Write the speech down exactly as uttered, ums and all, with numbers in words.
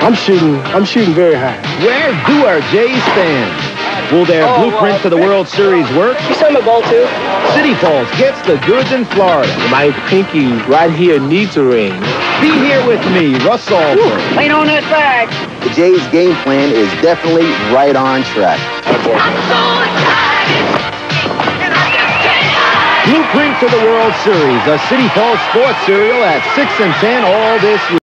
I'm shooting. I'm shooting very high. Where do our Jays stand? Will their Oh, blueprint uh, for the World Series work? You saw my ball too? City Falls gets the goods in Florida. My pinky right here needs a ring. Be here with me, Russ Alford. Lean on that bag. The Jays' game plan is definitely right on track. Blueprint for the World Series, a City Falls sports serial at six and ten all this week.